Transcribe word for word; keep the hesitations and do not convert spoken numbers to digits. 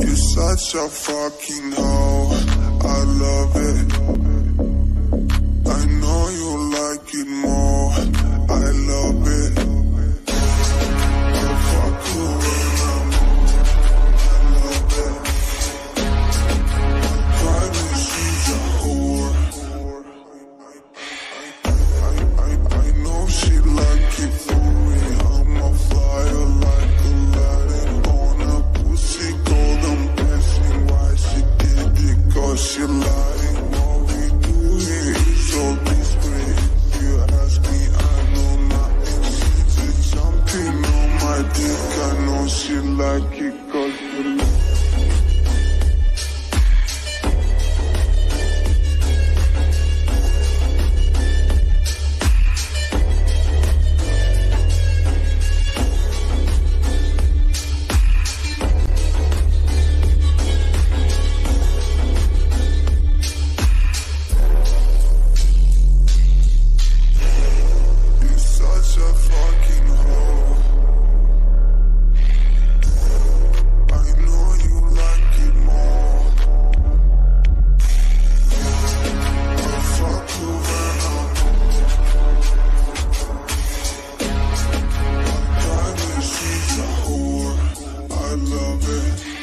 You're such a fucking hoe, I love it. I know you like it more, I love it. I fuck you when I'm I love it. Private, she's a whore. I, I, I know she like it for me. I'm a fire like Aladdin on a pussy golden blessing. Why she did it? Cause she lying. What we do here is so discreet. If you ask me, I know nothing. She's jumping on my dick. I know she like it cause she I love it.